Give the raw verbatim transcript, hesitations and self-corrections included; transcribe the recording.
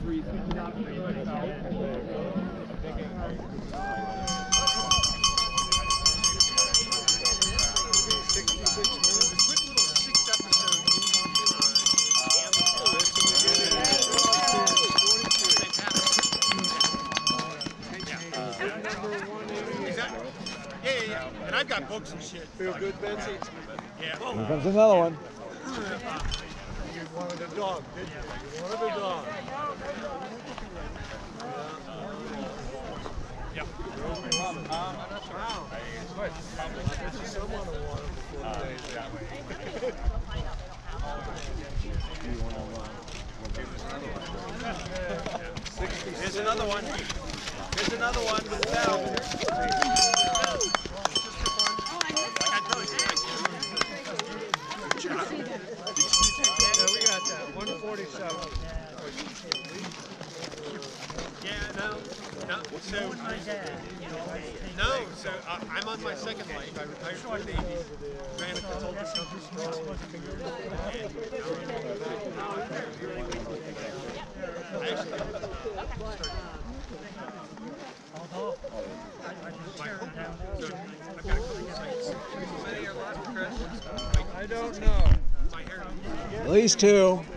I've got books and shit. Feel good, Betsy? Yeah. Here comes another one. You wanted a dog, did you? You wanted a dog. Yeah. Um, I'm not sure. Wow. Good. There's someone who wanted before the day's that way. Here's another one. Here's another one with the bell. Yeah, we got that. one forty-seven. Yeah, no, no. So, no. So uh, I'm on my second life. I retired from the Navy, ran a consulting company. I actually I don't know. At least two.